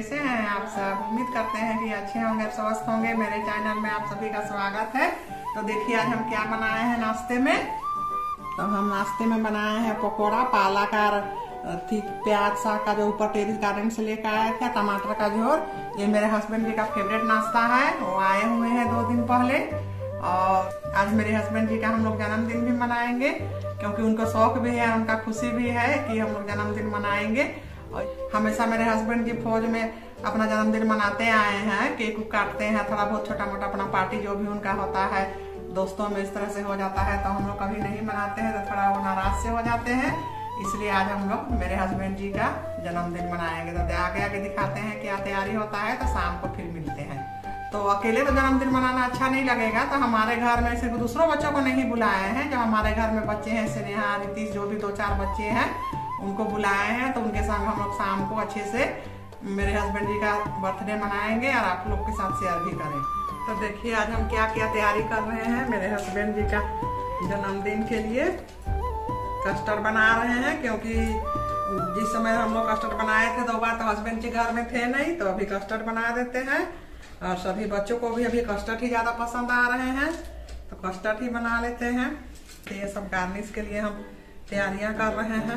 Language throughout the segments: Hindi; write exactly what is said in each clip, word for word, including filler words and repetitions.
कैसे हैं आप सब। उम्मीद करते हैं कि अच्छे होंगे, स्वस्थ होंगे। मेरे चैनल में आप सभी का स्वागत है। तो देखिए आज हम क्या बनाए हैं नाश्ते में। तो हम नाश्ते में बनाए हैं पकौड़ा, पालक और प्याज साग का जो ऊपर टेरिस गार्डन से लेकर आए थे, टमाटर का झोल। ये मेरे हस्बैंड जी का फेवरेट नाश्ता है। वो आए हुए हैं दो दिन पहले और आज मेरे हस्बैंड जी का हम लोग जन्मदिन भी मनाएंगे, क्योंकि उनको शौक भी है, उनका खुशी भी है कि हम लोग जन्मदिन मनाएंगे। और हमेशा मेरे हस्बैंड जी फौज में अपना जन्मदिन मनाते आए हैं, केक काटते हैं, थोड़ा बहुत छोटा मोटा अपना पार्टी जो भी उनका होता है दोस्तों में इस तरह से हो जाता है। तो हम लोग कभी नहीं मनाते हैं तो थोड़ा वो नाराज से हो जाते हैं, इसलिए आज हम लोग मेरे हस्बैंड जी का जन्मदिन मनाएंगे। तो आगे आगे दिखाते हैं क्या तैयारी होता है, तो शाम को फिर मिलते हैं। तो अकेले तो जन्मदिन मनाना अच्छा नहीं लगेगा, तो हमारे घर में सिर्फ दूसरों बच्चों को नहीं बुलाए हैं। जो हमारे घर में बच्चे हैं, स्नेहा, रितीश, जो भी दो चार बच्चे हैं उनको बुलाए हैं। तो उनके संग हम लोग शाम को अच्छे से मेरे हस्बैंड जी का बर्थडे मनाएंगे और आप लोग के साथ शेयर भी करें। तो देखिए आज हम क्या क्या तैयारी कर रहे हैं मेरे हस्बैंड जी का जन्मदिन के लिए। कस्टर्ड बना रहे हैं, क्योंकि जिस समय हम लोग कस्टर्ड बनाए थे दो बार तो हस्बैंड जी घर में थे नहीं, तो अभी कस्टर्ड बना देते हैं। और सभी बच्चों को भी अभी कस्टर्ड ही ज्यादा पसंद आ रहे हैं, तो कस्टर्ड ही बना लेते हैं। तो ये सब गार्निश के लिए हम तैयारियां कर रहे हैं।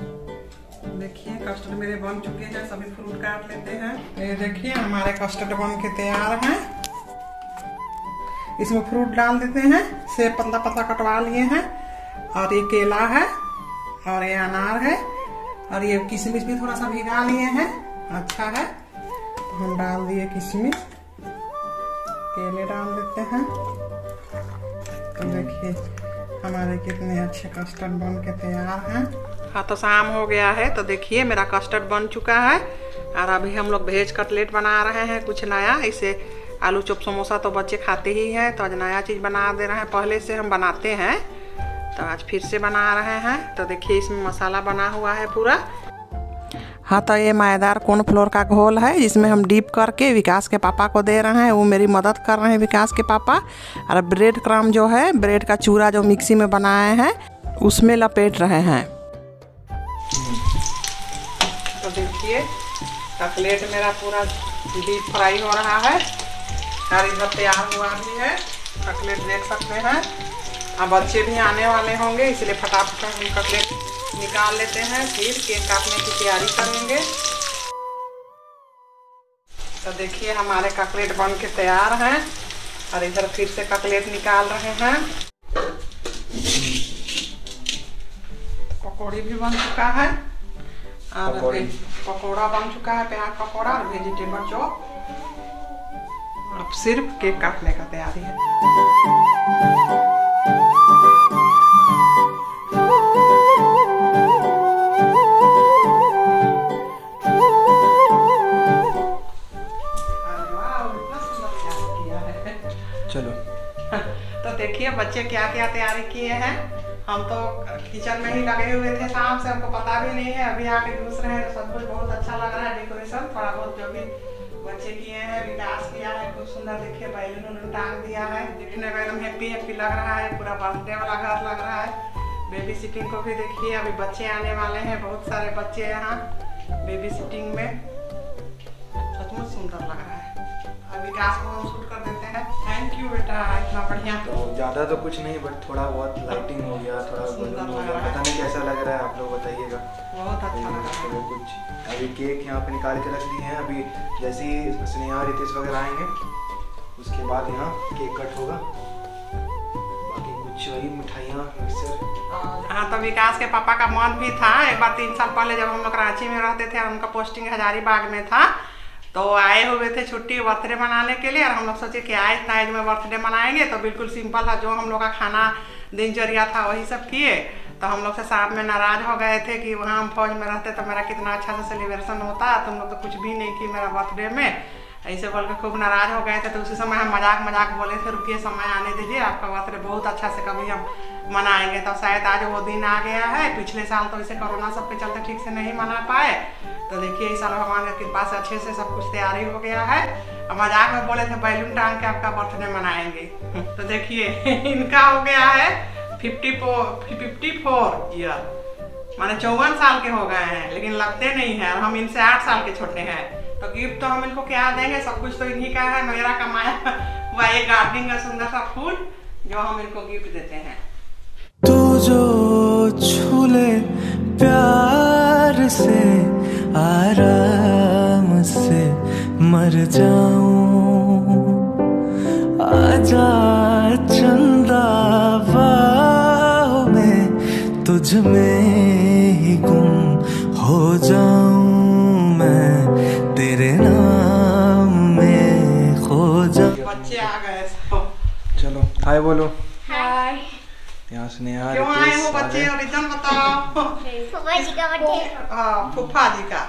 देखिए कस्टर्ड मेरे बन चुके हैं, सभी फ्रूट काट लेते हैं। ये देखिए हमारे कस्टर्ड बन के तैयार हैं। इसमें फ्रूट डाल देते हैं, सेब पतला पतला कटवा लिए हैं, और ये केला है और ये अनार है, और ये किशमिश भी थोड़ा सा भिगा लिए हैं। अच्छा है, तो हम डाल दिए किशमिश, केले डाल देते हैं। तो देखिए हमारे कितने अच्छे कस्टर्ड बन के तैयार हैं। हाँ तो शाम हो गया है, तो देखिए मेरा कस्टर्ड बन चुका है। और अभी हम लोग वेज कटलेट बना रहे हैं, कुछ नया। इसे आलू चॉप समोसा तो बच्चे खाते ही हैं, तो आज नया चीज़ बना दे रहे हैं। पहले से हम बनाते हैं, तो आज फिर से बना रहे हैं। तो देखिए इसमें मसाला बना हुआ है पूरा। हाँ तो ये मैदार कॉर्नफ्लोर का घोल है, जिसमें हम डीप करके विकास के पापा को दे रहे हैं। वो मेरी मदद कर रहे हैं विकास के पापा। और ब्रेड क्रम्ब जो है, ब्रेड का चूरा जो मिक्सी में बनाए हैं उसमें लपेट रहे हैं। तो देखिए कटलेट मेरा पूरा डीप फ्राई हो रहा है और इधर तैयार हुआ भी है। कटलेट देख सकते हैं। अब बच्चे भी आने वाले होंगे, इसलिए फटाफट हम कटलेट निकाल लेते हैं, फिर केक काटने की तैयारी करेंगे। तो देखिए हमारे कटलेट बन के तैयार हैं और इधर फिर से कटलेट निकाल रहे हैं। पकौड़ी भी बन चुका है और पकौड़ा बन चुका है, प्याज पकौड़ा और वेजिटेबल चॉप। अब सिर्फ केक काटने का तैयारी है। चलो तो देखिए बच्चे क्या क्या तैयारी किए हैं। हम तो किचन में ही लगे हुए थे शाम से, हमको पता भी नहीं है। अभी आके दूसरे हैं, सब कुछ बहुत अच्छा लग रहा है। डेकोरेशन थोड़ा बहुत जो भी बच्चे किए हैं, विकास किया है, खूब सुंदर। देखिए बैलून उलून टांग दिया है, दिखने में एकदम हैप्पी हैप्पी लग रहा है। पूरा बर्थडे वाला घर लग रहा है। बेबी सिटिंग को भी देखिए, अभी बच्चे आने वाले हैं, बहुत सारे बच्चे यहाँ बेबी सिटिंग में। सचमुच सुंदर लग रहा है। विकास को हम शूट कर देते हैं। थैंक यू बेटा, इतना बढ़िया। तो ज़्यादा तो कुछ नहीं, बट थोड़ा बहुत लाइटिंग हो गया, थोड़ा बलून हो गया। पता नहीं कैसा लग रहा है, आप लोग बताइएगा। बहुत अच्छा लग रहा है। कुछ अभी केक यहाँ पे निकाल के रख दिए हैं। अभी जैसे ही स्नेहा रितेश वगैरह आएंगे उसके बाद यहाँ केक कट होगा। बाकी कुछ वही मिठाइयाँ, मिक्सर। हाँ तो विकास के पापा का मन भी था। एक बार तीन साल पहले जब हम लोग रांची में रहते थे, उनका पोस्टिंग हजारीबाग में था, तो आए हुए थे छुट्टी बर्थडे मनाने के लिए। और हम लोग सोचे कि आए इतना एज में बर्थडे मनाएंगे, तो बिल्कुल सिंपल है, जो हम लोग का खाना दिनचर्या था वही सब किए। तो हम लोग से साथ में नाराज हो गए थे कि वहाँ हम फौज में रहते तो मेरा कितना अच्छा से सेलिब्रेशन होता, तुम लोग तो कुछ भी नहीं की मेरा बर्थडे में, ऐसे बोल के खूब नाराज हो गए थे। तो उसी समय हम मजाक मजाक बोले थे, रुकिए समय आने दीजिए, आपका बर्थडे बहुत अच्छा से कभी हम मनाएंगे। तो शायद आज वो दिन आ गया है। पिछले साल तो इसे कोरोना सब के चलते ठीक से नहीं मना पाए, तो देखिए इस साल हमारे कृपा से अच्छे से सब कुछ तैयारी हो गया है। अब मजाक में बोले थे बैलून टांग के आपका बर्थडे मनाएंगे। तो देखिए इनका हो गया है fifty four fifty four year, माने चौवन साल के हो गए हैं, लेकिन लगते नहीं है। हम इनसे आठ साल के छोटे हैं। तो गिफ्ट तो हम इनको क्या देंगे, सब कुछ तो इन्हीं का है, मेरा कमाया हुआ एक गार्डनिंग का सुंदर सा फूल जो हम इनको गिफ्ट देते हैं। तू जो छूले प्यार से आराम से मर जाऊं, आजा चंदा बाहों में तुझ में ही गुम हो जाऊं, मैं तेरे नाम में खो जाऊं। बच्चे आ गए सब। चलो हाय बोलो। हाय। यहाँ स्नेहा क्यों आए हो बच्चे, रीजन बताओ। फूफा जी का बर्थडे। हाँ फूफा जी का।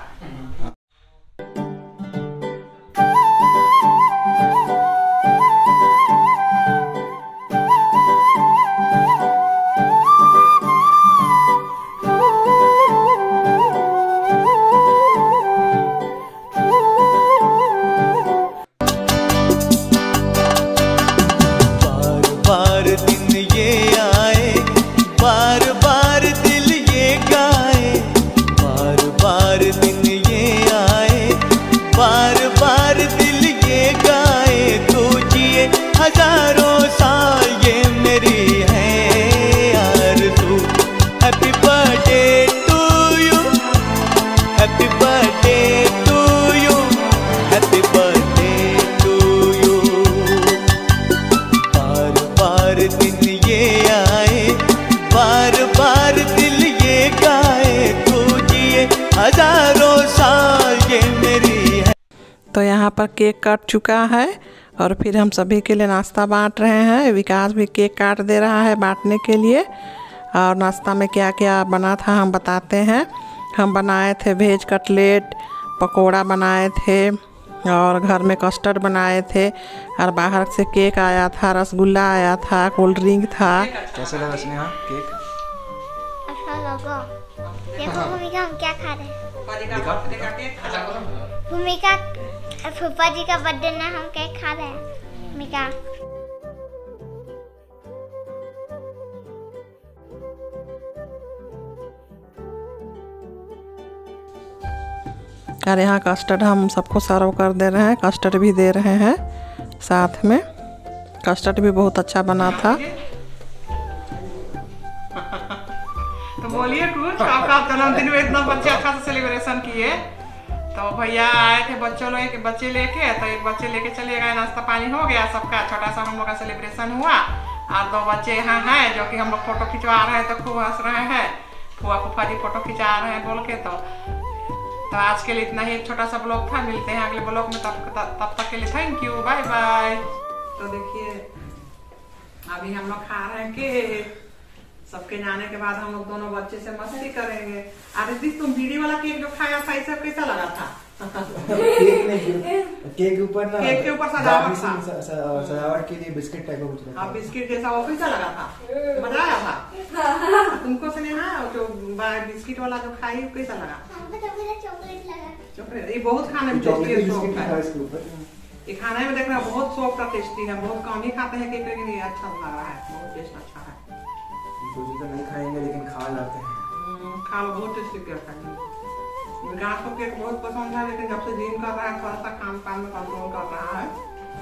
तो यहाँ पर केक कट चुका है और फिर हम सभी के लिए नाश्ता बांट रहे हैं। विकास भी केक काट दे रहा है बांटने के लिए। और नाश्ता में क्या क्या बना था हम बताते हैं। हम बनाए थे वेज कटलेट, पकोड़ा बनाए थे और घर में कस्टर्ड बनाए थे और बाहर से केक आया था, रसगुल्ला आया था, कोल्ड ड्रिंक था। कैसे लगा स्नेहा केक? अच्छा लगा। देखो भूमिका हम क्या खा रहे हैं। भूमिका फूफा जी का बर्थडे ना हम केक खा रहे हैं। भूमिका और यहाँ कस्टर्ड हम सबको सर्व कर दे रहे हैं, कस्टर्ड भी दे रहे हैं साथ में। कस्टर्ड भी बहुत अच्छा बना था। तो बोलिए कुछ, आपका जन्मदिन में इतना बच्चे अच्छा से सेलिब्रेशन किए। तो भैया आए थे बच्चों लोग के बच्चे लेके, तो एक बच्चे लेके चले गए, नाश्ता पानी हो गया सबका, छोटा सा हम लोग का सेलिब्रेशन हुआ। और दो बच्चे यहाँ हैं जो कि हम लोग फोटो खिंचवा रहे हैं, तो खूब हंस रहे हैं। फुआ फूफा जी फोटो खिंचा रहे हैं बोल के। तो तो आज के लिए इतना ही एक छोटा सा ब्लॉग था। मिलते हैं अगले ब्लॉग में, तब तब तक के लिए थैंक यू, बाय बाय। तो देखिए अभी हम लोग खा रहे हैं केक। सबके जाने के बाद हम लोग दोनों बच्चे से मस्ती करेंगे। अरे तुम बीड़ी वाला केक जो खाया था, इसे कैसा लगा था? केक नहीं, केक के ऊपर ना, केक के ऊपर सजावट था, सजावट के लिए बिस्किट टाइप का कुछ था। हाँ बिस्किट जैसा, वो कैसा लगा था? मजा आया था तुमको स्नेहा? जो बिस्किट वाला जो खाई कैसा लगा? चॉकलेट लगा। चॉकलेट ये बहुत खाने में टेस्टी है। ये खाने में देखना बहुत सॉफ्ट और टेस्टी है। बहुत कम ही खाते हैं केक, लेकिन ये अच्छा लग रहा है, बहुत टेस्ट अच्छा है। तो नहीं खाएंगे लेकिन खा लाते हैं। खा लो, बहुत टेस्टी केक है। विकास को केक बहुत पसंद है, लेकिन जब से जिम कर रहा है थोड़ा सा खान पान में कंट्रोल कर रहा है।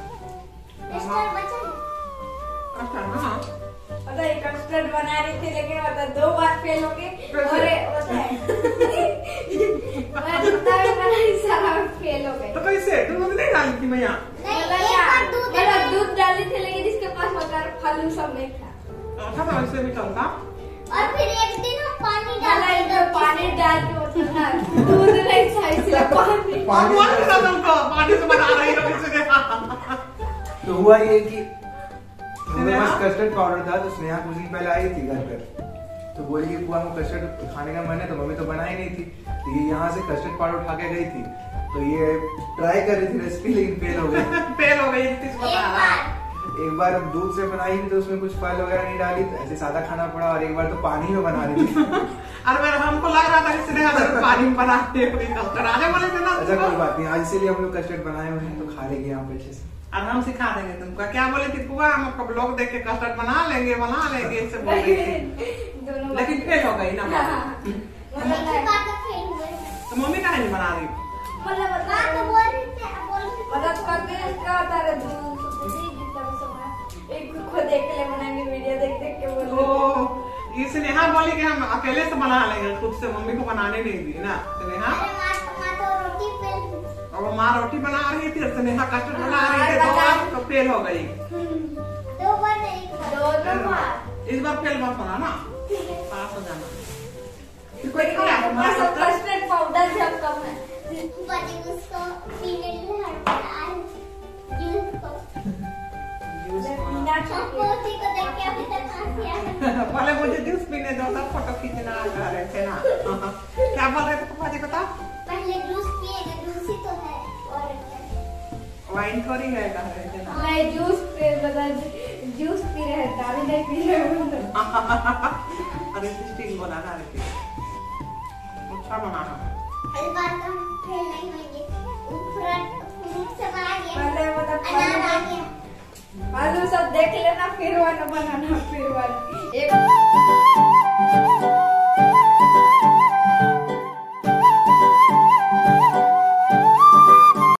कस्टर्ड हाँ पता है कस्टर्ड बना रही थी, लेकिन पता दो बार फेल हो गई। अरे पता है मैं जितना भी बनाई सारा फेल हो गई। तो कैसे तुम नहीं डाली थी मैया? मतलब दूध डाली थी, लेकिन इसके पास मगर फल सब नहीं था। अच्छा तो ऐसे भी चलता। और फिर एक दिन हम पानी डाल तो पानी डाल के मतलब ना दूध नहीं था, इसलिए पानी पानी पानी से बना रही हो इसलिए। तो हुआ ये कि मेरे पास कस्टर्ड पाउडर था, तो स्नेहा कुछ दिन पहले आई थी घर पर, तो बोली कि बुआ को कस्टर्ड खाने का मन है, तो मम्मी तो बनाई नहीं थी, तो ये यहाँ से कस्टर्ड पाउडर उठा के गई थी। तो ये ट्राई कर रही थी रेसिपी, लेकिन फेल हो गई। फेल हो गई। एक बार दूध से बनाई थी तो उसमें कुछ फल वगैरह नहीं डाली, तो ऐसे सादा खाना पड़ा। और एक बार तो पानी में बना रही थी। अरे हमको लग रहा था कि स्नेहा पानी में बनाते हुए राजा बोले थे ना। अच्छा कोई बात नहीं, आज इसीलिए हम लोग कस्टर्ड बनाए हुए हैं, तो खा लेंगे यहाँ पे अच्छे से। और हम सिखा देंगे तुमको। क्या बोले थी बुआ, हम आपका ब्लॉग देख के कस्टर्ड बना लेंगे बना लेंगे ऐसे बोल रही थी, लेकिन फेल हो गई ना। तो मम्मी का नहीं बना रही? मतलब बता तो बोल रहे थे बोल मदद करते हैं क्या होता है एक खुद देख के बनाएंगे वीडियो देख देख के बोल ओ ये स्नेहा बोली कि हम अकेले से बना लेंगे, खुद से मम्मी को बनाने नहीं दी ना स्नेहा। और वो माँ रोटी बना रही थी, स्नेहा कस्टर्ड बना रही थी, दो बार तो फेल हो गई। दो बार नहीं दो दो बार इस बार फेल मत होना ना, पास हो जाना। कोई खाया हमारा कस्टर्ड पाउडर जब कम है बच्चे उसको पीने लिए हर जूस को पोती को देख के अभी तक हंसी आ रही है। पहले मुझे जूस पीने दो, तब फोटो खींचना आ रहे थे ना। क्या बोल रहे थे पापा जी बता? पहले जूस पिएगा, जूस ही तो है और वाइन थोड़ी है कह रहे थे ना। नहीं जूस पे बता जूस पी रहे थे अभी नहीं पी रहे हैं। अरे स्टिंग बना ना रही, अच्छा बनाना। इस बार तो हम फेल नहीं होंगे। ऊपर फ्रूट सब आ गया, पहले मतलब अनार आ गया। आलू सब देख लेना फिर वाला बनाना फिर वाला एक